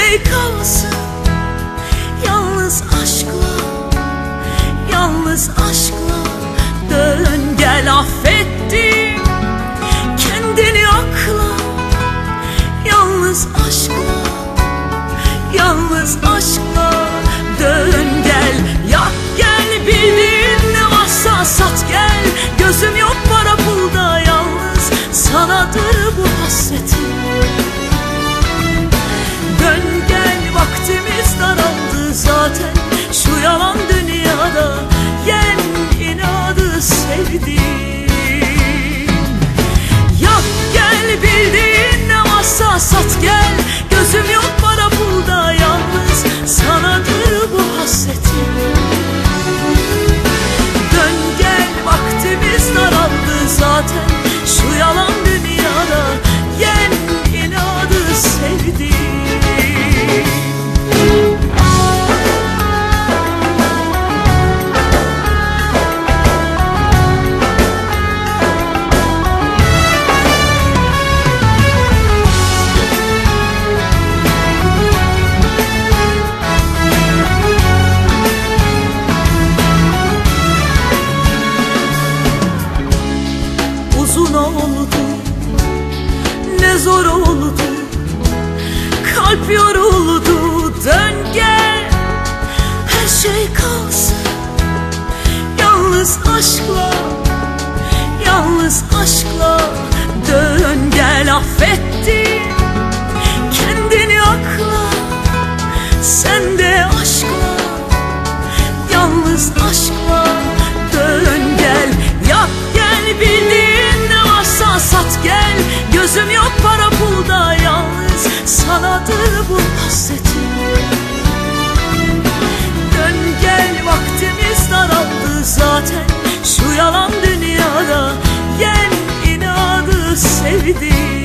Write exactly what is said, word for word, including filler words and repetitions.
şey kalsın. Yalnız aşkla, yalnız aşkla dön gel affettim kendini akla. Yalnız aşkla, yalnız aşkla dön gel. Yak gel, bildiğin ne varsa sat gel. Gözüm yok para pulda, yalnız sanadır bu hasretim. Dön gel, vaktimiz daraldı zaten şu yalan dünyada. Yen inadı sevdim. Yak gel, bildiğin ne varsa sat gel. Gözüm yok para pulda, yalnız sanadır bu hasretim. Dön gel, vaktimiz daraldı zaten şu yalan dünyada. Yen inadı sevdim. Uzun oldu, ne zor oldu, kalp yoruldu. Dön gel, her şey kalsın. Yalnız aşkla, yalnız aşkla dön gel affettim kendini akla. Sen de aşkla, yalnız aşkla dön gel. Yak gel, bildiğin ne varsa sat gel. Gözüm yok para pulda, yalnız sanadır bu hasretim. Dön gel, vaktimiz daraldı zaten şu yalan dünyada. Yen inadı sevdim.